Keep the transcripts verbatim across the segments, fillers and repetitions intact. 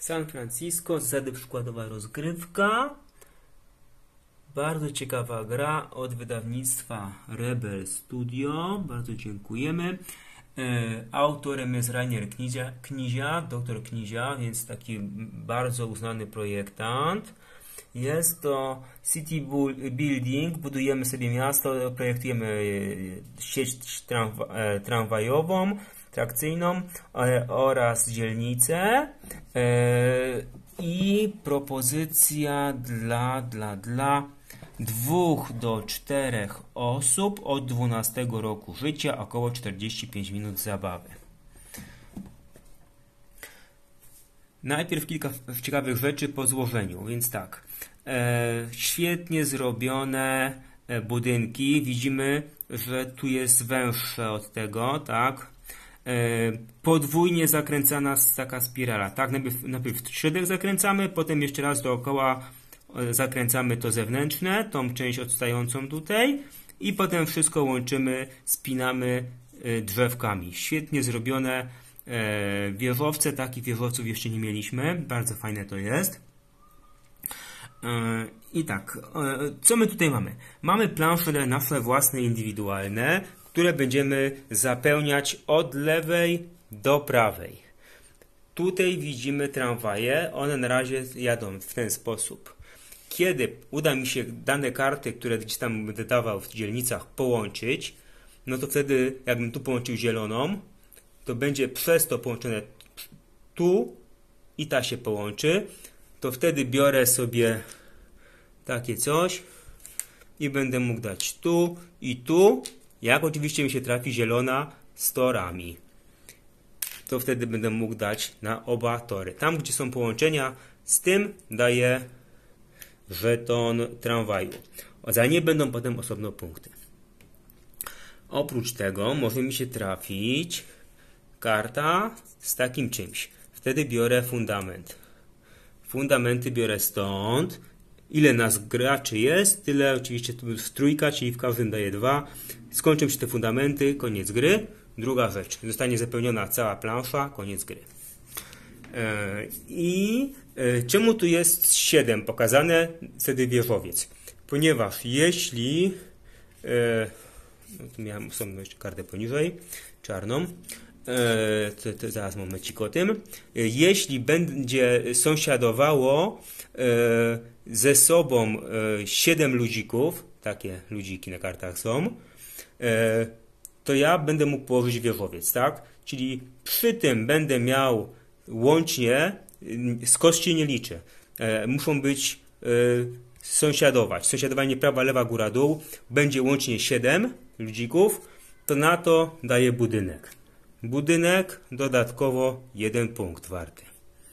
San Francisco, zasady przykładowa rozgrywka. Bardzo ciekawa gra od wydawnictwa Rebel Studio. Bardzo dziękujemy. E, autorem jest Rainer Knizia, Knizia, doktor Knizia, więc taki bardzo uznany projektant. Jest to city building, budujemy sobie miasto, projektujemy sieć tramwa, e, tramwajową, trakcyjną e, oraz dzielnicę e, i propozycja dla, dla, dla dwóch do czterech osób od dwunastego roku życia, około czterdzieści pięć minut zabawy. Najpierw kilka ciekawych rzeczy po złożeniu, więc tak, e, świetnie zrobione budynki, widzimy, że tu jest węższe od tego, tak, e, podwójnie zakręcana taka spirala, tak, najpierw, najpierw trzydek zakręcamy, potem jeszcze raz dookoła zakręcamy to zewnętrzne, tą część odstającą tutaj i potem wszystko łączymy, spinamy drzewkami. Świetnie zrobione wieżowce, takich wieżowców jeszcze nie mieliśmy, bardzo fajne to jest. I tak, co my tutaj mamy? Mamy plansze nasze własne, indywidualne, które będziemy zapełniać od lewej do prawej. Tutaj widzimy tramwaje, one na razie jadą w ten sposób. Kiedy uda mi się dane karty, które gdzieś tam będę dawał w dzielnicach, połączyć, no to wtedy, jakbym tu połączył zieloną, to będzie przez to połączone tu i ta się połączy, to wtedy biorę sobie takie coś i będę mógł dać tu i tu, jak oczywiście mi się trafi zielona z torami. To wtedy będę mógł dać na oba tory. Tam, gdzie są połączenia z tym, daję żeton tramwaju. Za nie będą potem osobno punkty. Oprócz tego może mi się trafić karta z takim czymś. Wtedy biorę fundament. Fundamenty biorę stąd. Ile nas graczy jest, tyle oczywiście tu jest trójka, czyli w każdym daję dwa. Skończą się te fundamenty, koniec gry. Druga rzecz. Zostanie zapełniona cała plansza, koniec gry. I czemu tu jest siedem pokazane, wtedy wieżowiec? Ponieważ jeśli, no tu miałem osobną jeszcze kartę poniżej, czarną, to, to zaraz momencik o tym, jeśli będzie sąsiadowało ze sobą siedem ludzików, takie ludziki na kartach są, to ja będę mógł położyć wieżowiec, tak? Czyli przy tym będę miał łącznie, z kości nie liczę, e, muszą być e, sąsiadować. Sąsiadowanie prawa, lewa, góra, dół. Będzie łącznie siedem ludzików, to na to daję budynek. Budynek dodatkowo jeden punkt warty.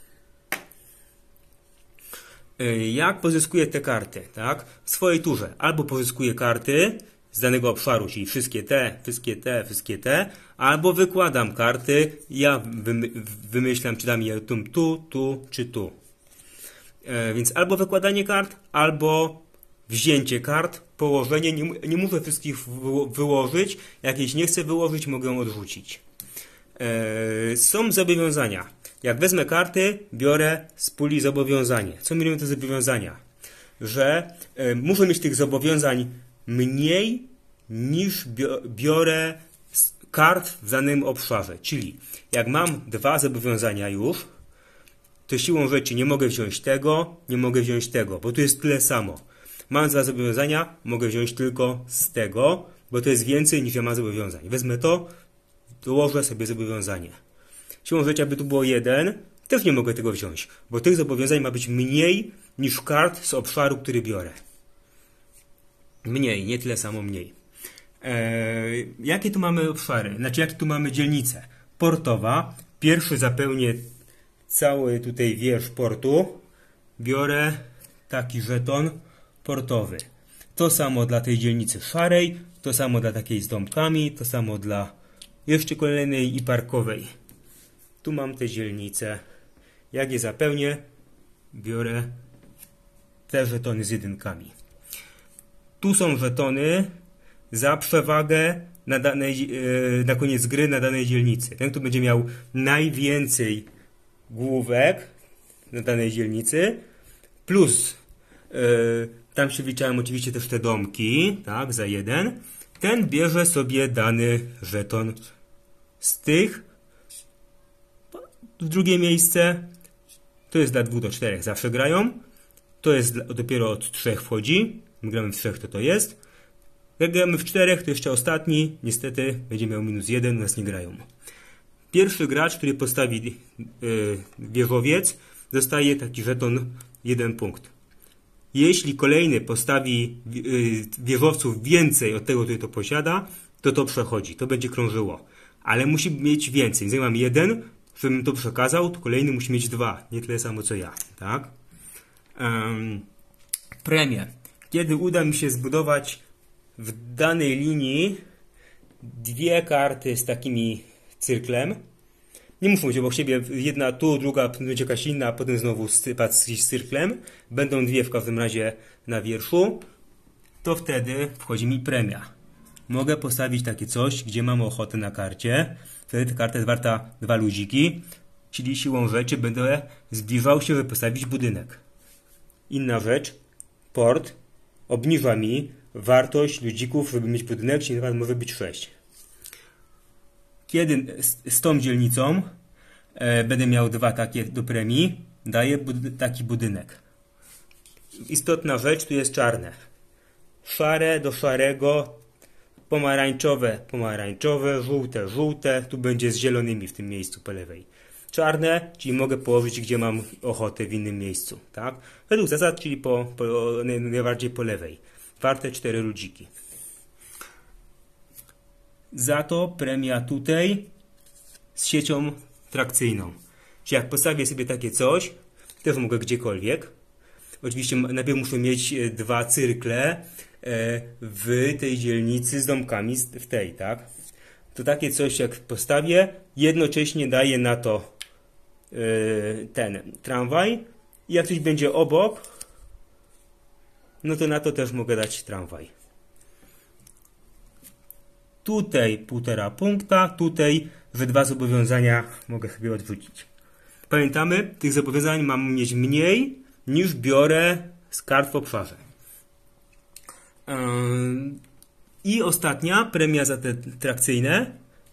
E, jak pozyskuję te karty? Tak? W swojej turze albo pozyskuję karty z danego obszaru, czyli wszystkie te, wszystkie te, wszystkie te, albo wykładam karty, ja wymyślam, czy dam je tu, tu, tu, czy tu. E, więc albo wykładanie kart, albo wzięcie kart, położenie, nie, nie muszę wszystkich wyłożyć, jak jeśli nie chcę wyłożyć, mogę odrzucić. E, są zobowiązania. Jak wezmę karty, biorę z puli zobowiązanie. Co mi robią te zobowiązania? Że e, muszę mieć tych zobowiązań mniej niż biorę kart w danym obszarze. Czyli jak mam dwa zobowiązania już, to siłą rzeczy nie mogę wziąć tego, nie mogę wziąć tego, bo tu jest tyle samo. Mam dwa zobowiązania, mogę wziąć tylko z tego, bo to jest więcej niż ja mam zobowiązań. Wezmę to, dołożę sobie zobowiązanie. Siłą rzeczy, aby tu było jeden, też nie mogę tego wziąć, bo tych zobowiązań ma być mniej niż kart z obszaru, który biorę. Mniej, nie tyle samo mniej. Eee, jakie tu mamy obszary? Znaczy, jakie tu mamy dzielnice? Portowa. Pierwszy zapełnię cały tutaj wierzch portu. Biorę taki żeton portowy. To samo dla tej dzielnicy szarej, to samo dla takiej z domkami, to samo dla jeszcze kolejnej i parkowej. Tu mam te dzielnice. Jak je zapełnię, biorę te żetony z jedynkami. Tu są żetony za przewagę na, danej, na koniec gry na danej dzielnicy. Ten, kto będzie miał najwięcej główek, na danej dzielnicy, plus yy, tam się wliczają oczywiście też te domki, tak, za jeden. Ten bierze sobie dany żeton z tych. W drugie miejsce to jest dla dwóch do czterech, zawsze grają. To jest dla, dopiero od trzech wchodzi. My gramy w trzech, to to jest. Jak gramy w czterech, to jeszcze ostatni. Niestety będzie miał minus jeden, u nas nie grają. Pierwszy gracz, który postawi yy, wieżowiec, dostaje taki żeton jeden punkt. Jeśli kolejny postawi yy, wieżowców więcej od tego, który to posiada, to to przechodzi. To będzie krążyło. Ale musi mieć więcej. Więc jak mam jeden, żebym to przekazał, to kolejny musi mieć dwa. Nie tyle samo co ja. Tak? Um, premie. Kiedy uda mi się zbudować w danej linii dwie karty z takimi cyrklem, nie muszą być obok siebie, jedna tu, druga będzie jakaś inna, a potem znowu z cyrklem, będą dwie w każdym razie na wierszu, to wtedy wchodzi mi premia. Mogę postawić takie coś, gdzie mam ochotę na karcie, wtedy ta karta jest warta dwa ludziki, czyli siłą rzeczy będę zbliżał się, żeby postawić budynek. Inna rzecz, port obniża mi wartość ludzików, żeby mieć budynek, czyli nawet może być sześć. Kiedy z, z tą dzielnicą e, będę miał dwa takie do premii, daję bud taki budynek. Istotna rzecz, tu jest czarne. Szare do szarego, pomarańczowe, pomarańczowe, żółte, żółte, tu będzie z zielonymi w tym miejscu po lewej. Czarne, czyli mogę położyć, gdzie mam ochotę w innym miejscu. Tak? Według zasad, czyli po, po, najbardziej po lewej. Warte cztery ludziki. Za to premia tutaj z siecią trakcyjną. Czyli jak postawię sobie takie coś, też mogę gdziekolwiek. Oczywiście najpierw muszę mieć dwa cyrkle w tej dzielnicy z domkami w tej, tak? To takie coś jak postawię, jednocześnie daję na to ten tramwaj i jak coś będzie obok, no to na to też mogę dać tramwaj. Tutaj półtora punkta, tutaj we dwa zobowiązania mogę sobie odwrócić. Pamiętamy, tych zobowiązań mam mieć mniej niż biorę z kart w obszarze. I ostatnia premia za te trakcyjne.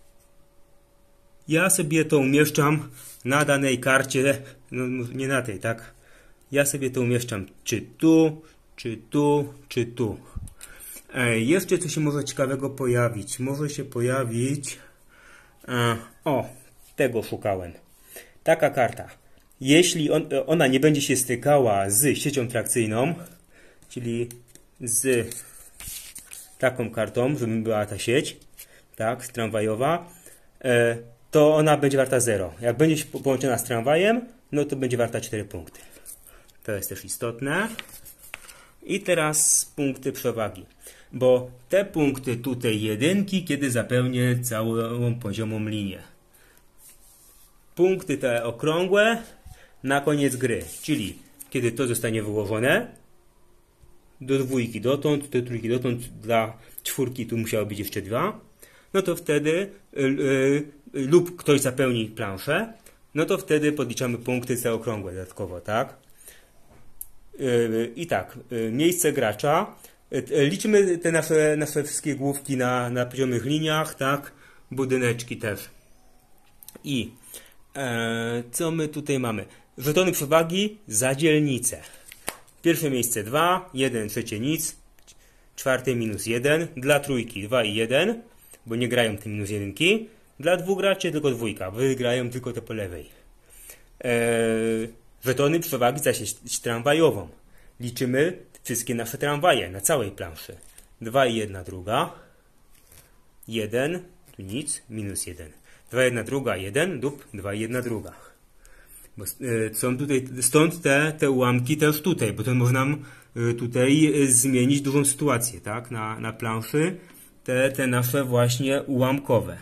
Ja sobie to umieszczam na danej karcie, no nie na tej, tak? Ja sobie to umieszczam czy tu, czy tu, czy tu. E, jeszcze coś się może ciekawego pojawić. Może się pojawić... E, o, tego szukałem. Taka karta. Jeśli on, ona nie będzie się stykała z siecią trakcyjną, czyli z taką kartą, żeby była ta sieć, tak, tramwajowa, e, to ona będzie warta zero. Jak będzie połączona z tramwajem, no to będzie warta cztery punkty. To jest też istotne. I teraz punkty przewagi. Bo te punkty tutaj jedynki, kiedy zapełnię całą poziomą linię. Punkty te okrągłe na koniec gry. Czyli kiedy to zostanie wyłożone, do dwójki dotąd, do trójki dotąd, dla czwórki tu musiało być jeszcze dwa, no to wtedy yy, yy, lub ktoś zapełni planszę, no to wtedy podliczamy punkty te okrągłe dodatkowo, tak? Yy, I tak, yy, miejsce gracza, yy, liczymy te nasze, nasze wszystkie główki na, na poziomych liniach, tak? Budyneczki też. I yy, co my tutaj mamy? Żetony przewagi za dzielnicę. Pierwsze miejsce dwa, jeden, trzecie nic, czwarte minus jeden, dla trójki dwa i jeden, bo nie grają te minus jedynki, dla dwóch graczy tylko dwójka, wygrają tylko te po lewej. Eee, żetony przewagi za sieć tramwajową. Liczymy wszystkie nasze tramwaje na całej planszy. dwa i jedna druga, jeden, tu nic, minus jeden. dwa i jedna druga, jeden lub dwa i jedna druga. Bo są tutaj, stąd te, te ułamki też tutaj, bo to może nam tutaj zmienić dużą sytuację, tak? Na, na planszy te, te nasze właśnie ułamkowe.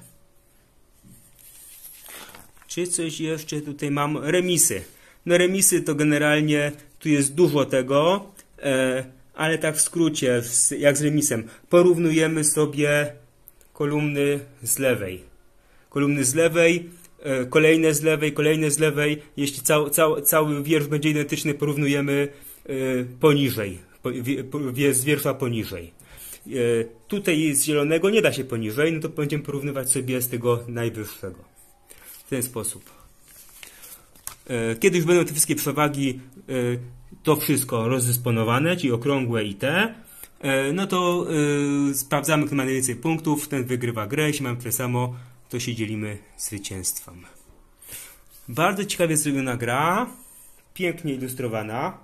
Czy coś jeszcze tutaj mam? Remisy. No remisy to generalnie tu jest dużo tego, e, ale tak w skrócie, jak z remisem, porównujemy sobie kolumny z lewej. Kolumny z lewej kolejne z lewej, kolejne z lewej. Jeśli cał, cał, cały wiersz będzie identyczny, porównujemy poniżej, z wiersza poniżej. Tutaj z zielonego nie da się poniżej, no to będziemy porównywać sobie z tego najwyższego. W ten sposób. Kiedy już będą te wszystkie przewagi, to wszystko rozdysponowane, czyli okrągłe i te, no to sprawdzamy, kto ma najwięcej punktów, ten wygrywa grę. Jeśli mamy tyle samo, to się dzielimy zwycięstwem. Bardzo ciekawie zrobiona gra, pięknie ilustrowana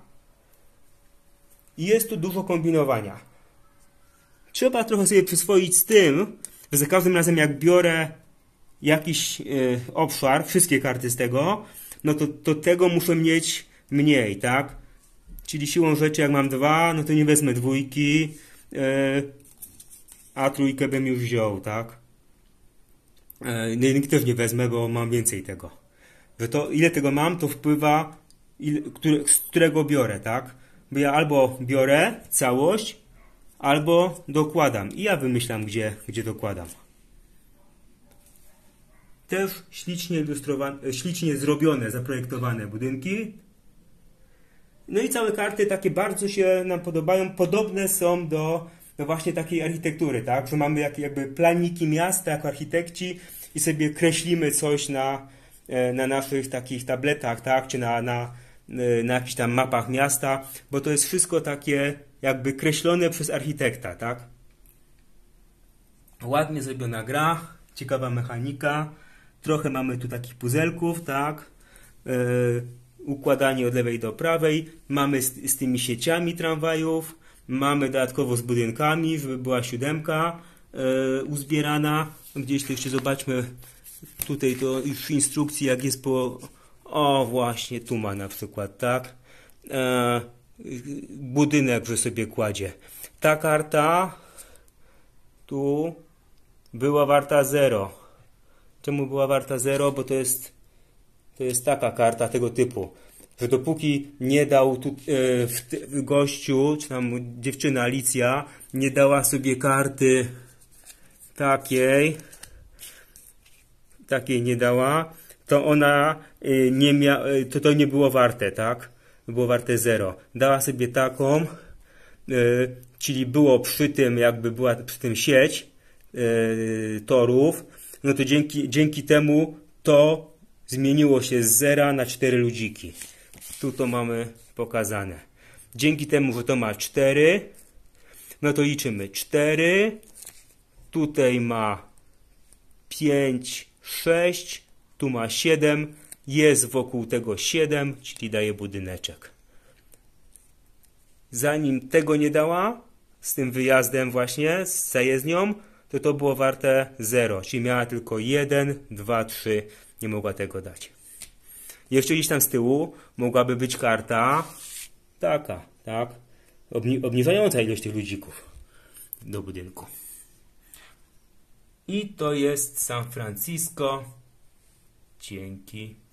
i jest tu dużo kombinowania. Trzeba trochę sobie przyswoić z tym, że za każdym razem jak biorę jakiś y, obszar, wszystkie karty z tego, no to, to tego muszę mieć mniej, tak? Czyli siłą rzeczy jak mam dwa, no to nie wezmę dwójki, y, a trójkę bym już wziął, tak? Y, jedynki też nie wezmę, bo mam więcej tego. Że to ile tego mam, to wpływa, ile, który, z którego biorę, tak? Bo ja albo biorę całość, albo dokładam. I ja wymyślam, gdzie, gdzie dokładam. Też ślicznie ilustrowane, ślicznie zrobione, zaprojektowane budynki. No i całe karty takie bardzo się nam podobają. Podobne są do, do właśnie takiej architektury, tak? Że mamy jak, jakby planiki miasta jako architekci i sobie kreślimy coś na, na naszych takich tabletach, tak? Czy na, na, na jakichś tam mapach miasta, bo to jest wszystko takie jakby kreślone przez architekta, tak? Ładnie zrobiona gra, ciekawa mechanika, trochę mamy tu takich puzelków, tak? Yy, układanie od lewej do prawej, mamy z, z tymi sieciami tramwajów, mamy dodatkowo z budynkami, żeby była siódemka yy, uzbierana. Gdzieś to jeszcze zobaczmy, tutaj to już w instrukcji jak jest po... O właśnie, tu ma na przykład, tak? Yy, budynek, że sobie kładzie. Ta karta tu była warta zero. Czemu była warta zero? Bo to jest to jest taka karta tego typu, że dopóki nie dał tu, e, w, w gościu, czy tam dziewczyna Alicja nie dała sobie karty takiej takiej nie dała, to ona e, nie mia, e, to to nie było warte, tak? Było warte zero. Dała sobie taką, yy, czyli było przy tym, jakby była przy tym sieć yy, torów, no to dzięki, dzięki temu to zmieniło się z zera na cztery ludziki. Tu to mamy pokazane. Dzięki temu, że to ma cztery, no to liczymy cztery, tutaj ma pięć, sześć, tu ma siedem, jest wokół tego siedem, czyli daje budyneczek. Zanim tego nie dała, z tym wyjazdem właśnie, z zajezdnią, to to było warte zero, czyli miała tylko jeden, dwa, trzy, nie mogła tego dać. Jeszcze gdzieś tam z tyłu mogłaby być karta taka, tak, Obni obniżająca ilość tych ludzików do budynku. I to jest San Francisco. Dzięki.